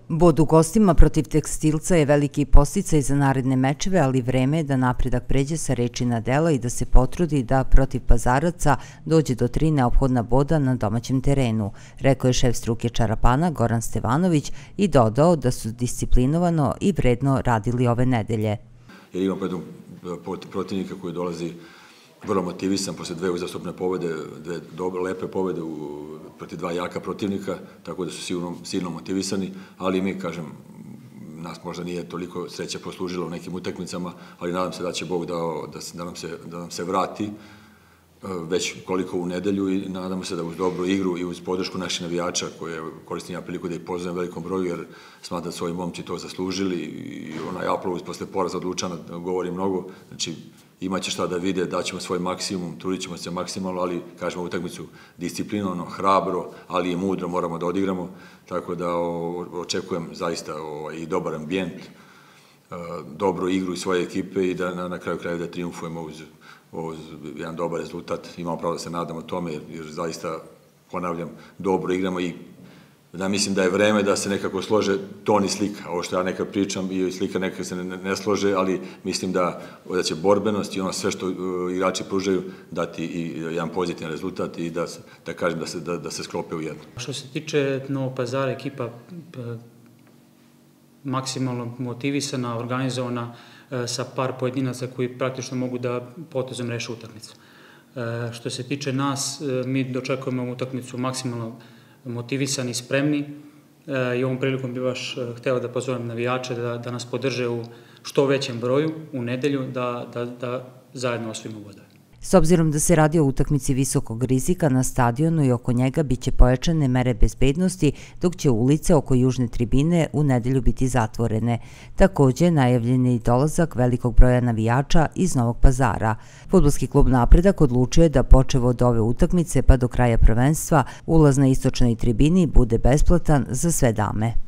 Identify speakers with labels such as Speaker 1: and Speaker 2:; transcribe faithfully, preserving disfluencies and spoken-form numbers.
Speaker 1: Bod u gostima protiv Tekstilca je veliki podsticaj za naredne mečeve, ali vreme je da napredak pređe sa reči na dela i da se potrudi da protiv Pazaraca dođe do tri neophodna boda na domaćem terenu, rekao je šef struke Čarapana Goran Stevanović i dodao da su disciplinovano i vredno radili ove nedelje.
Speaker 2: Jer imamo jednog protivnika koji dolazi vrlo motivisan posle dve uzastopne pobede, dve dobre, lepe pobede protiv dva jaka protivnika, tako da su sigurno, silno motivisani, ali mi, kažem, nas možda nije toliko sreća poslužila u nekim utakmicama, ali nadam se da će Bog dao da, da, nam, se, da nam se vrati već koliko u nedelju i nadamo se da uz dobru igru i uz podršku naših navijača, koje koristim ja priliku da ih pozdravim velikom broju, jer smatram da su ovi momci to zaslužili i onaj aplauz posle poraza od Lučana govori mnogo, znači imaće šta da vide, daćemo svoj maksimum, trudit ćemo se maksimalno, ali kažemo utakmicu disciplinovano, hrabro, ali i mudro moramo da odigramo, tako da očekujem zaista i dobar ambijent, dobru igru i svoje ekipe i da na kraju kraju da triumfujemo uz uz jedan dobar rezultat. Imamo pravo da se nadamo tome, jer zaista, ponavljam, dobro igramo i da mislim da je vreme da se nekako slože ton i slika. Ovo što ja nekad pričam i slika nekako se ne slože, ali mislim da će borbenost i ono sve što igrači pružaju dati i jedan pozitivan rezultat i da kažem da se sklope u jedno.
Speaker 3: Što se tiče Novog Pazara, ekipa maksimalno motivisana, organizovana, sa par pojedinaca koji praktično mogu da potezom reše utakmicu. Što se tiče nas, mi dočekujemo utakmicu maksimalno motivisani i spremni i ovom prilikom bih baš hteo da pozovem navijače da nas podrže u što većem broju u nedelju, da zajedno osvojimo bodove.
Speaker 1: S obzirom da se radi o utakmici visokog rizika, na stadionu i oko njega biće pojačane mere bezbednosti, dok će ulice oko južne tribine u nedelju biti zatvorene. Takođe, najavljen je i dolazak velikog broja navijača iz Novog Pazara. Fudbalski klub Napredak odlučio je da počev od ove utakmice pa do kraja prvenstva ulaz na istočnoj tribini bude besplatan za sve dame.